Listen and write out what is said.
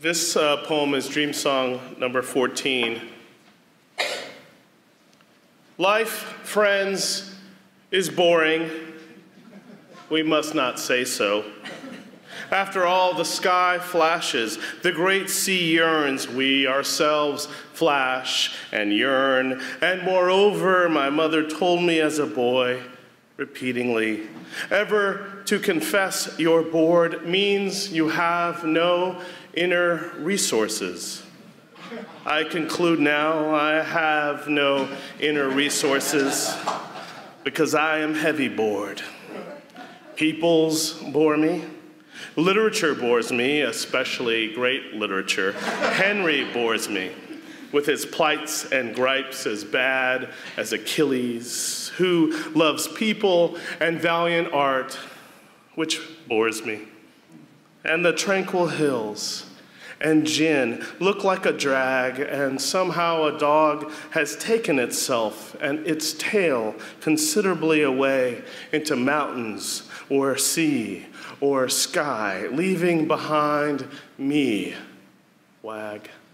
This poem is Dream Song number 14. Life, friends, is boring. We must not say so. After all, the sky flashes, the great sea yearns, we ourselves flash and yearn. And moreover, my mother told me as a boy, repeatedly, ever to confess you're bored means you have no inner resources. I conclude now I have no inner resources because I am heavy bored. Peoples bore me. Literature bores me, especially great literature. Henry bores me with his plights and gripes as bad as Achilles, who loves people and valiant art, which bores me. And the tranquil hills and gin look like a drag, and somehow a dog has taken itself and its tail considerably away into mountains or sea or sky, leaving behind me, wag.